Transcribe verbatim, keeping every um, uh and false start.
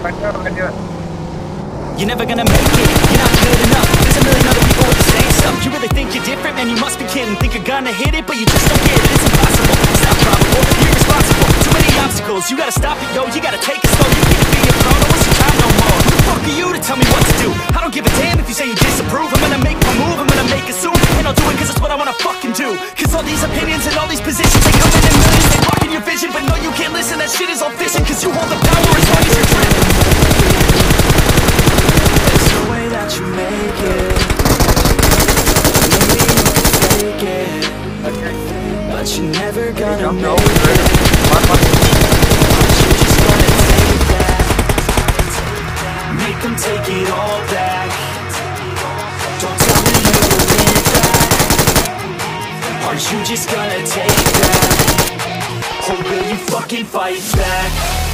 You're never gonna make it, you're not good enough. There's a million other people with the same stuff. You really think you're different? Man, you must be kidding. Think you're gonna hit it, but you just don't get it. It's impossible, it's not probable, you're irresponsible. Too many obstacles, you gotta stop it, yo. You gotta take it slow, you can't be a pro. No waste your time no more. Who the fuck are you to tell me what to do? I don't give a damn if you say you disapprove. I'm gonna make my move, I'm gonna make it soon. And I'll do it cause it's what I wanna fucking do. Cause all these opinions and all these positions, they come in in millions. They blocking your vision, but no, you can't listen. That shit is all fishing. Cause you hold the power as long as you're driven. There's no way that you make it. Maybe you can fake it, but you're never gonna make it. You're just gonna take that. Make them take it all back. Don't tell me you believe that. Are you just gonna take that? Or will you fucking fight back?